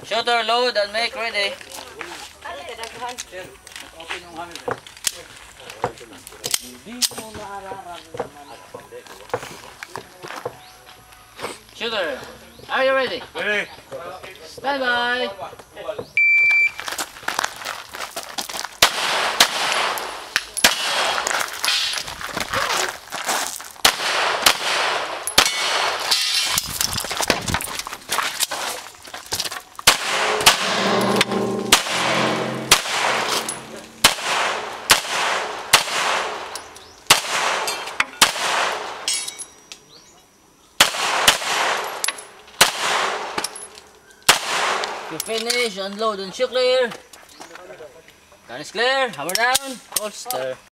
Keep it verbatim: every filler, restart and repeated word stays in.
Shooter, load and make ready. Shooter, are you ready? Ready. Stand by. You finish, unload and shoot clear. Gun is clear, hammer down, holster.